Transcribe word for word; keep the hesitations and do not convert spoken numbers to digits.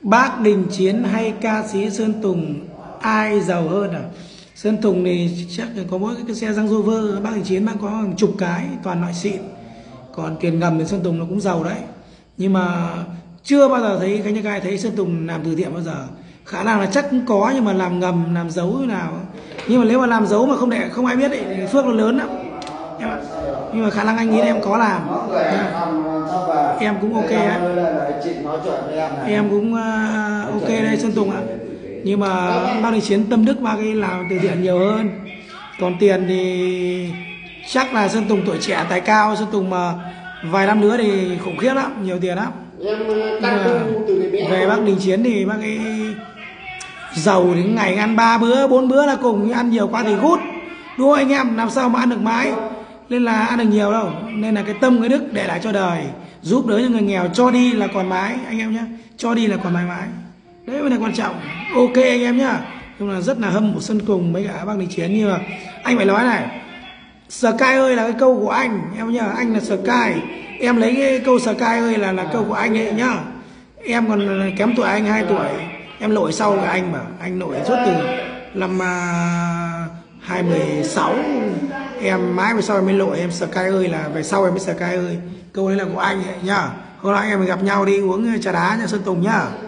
Bác Đình Chiến hay ca sĩ Sơn Tùng ai giàu hơn à? Sơn Tùng thì chắc là có mỗi cái xe Range Rover, bác Đình Chiến bác có hàng chục cái toàn loại xịn. Còn tiền ngầm thì Sơn Tùng nó cũng giàu đấy. Nhưng mà chưa bao giờ thấy Khánh Trai thấy Sơn Tùng làm từ thiện bao giờ. Khả năng là chắc cũng có nhưng mà làm ngầm, làm giấu như nào. Nhưng mà nếu mà làm giấu mà không để không ai biết thì phước nó lớn lắm em ạ. Nhưng mà khả năng anh nghĩ em có làm. Em cũng ok đấy. Em cũng uh, ok đây Sơn Tùng ạ. Nhưng mà bác Đình Chiến tâm đức bác ấy làm từ thiện nhiều hơn. Còn tiền thì chắc là Sơn Tùng tuổi trẻ tài cao, Sơn Tùng mà vài năm nữa thì khủng khiếp lắm, nhiều tiền lắm. Nhưng mà về bác Đình Chiến thì bác ấy giàu đến ngày ăn ba bữa bốn bữa là cùng, ăn nhiều quá thì gút, đúng không anh em, làm sao mà ăn được mãi, nên là ăn được nhiều đâu. Nên là cái tâm cái đức để lại cho đời, giúp đỡ cho người nghèo, cho đi là còn mãi anh em nhé, cho đi là còn mãi mãi, đấy mới là quan trọng. Ok anh em nhá. Nhưng là rất là hâm mộ Sơn Tùng mấy cả bác Đình Chiến. Nhưng mà anh phải nói này, Sky ơi là cái câu của anh em nhá, anh là Sky, em lấy cái câu Sky ơi là là câu của anh ấy nhá. Em còn kém tuổi anh hai tuổi, em lội sau là anh mà, anh lội suốt từ năm hai mươi sáu, em mãi về sau em mới lội. Em Sky ơi là về sau em mới Sky ơi, câu đấy là của anh ấy nhá. Hôm nay em mình gặp nhau đi uống trà đá nha Sơn Tùng nhá.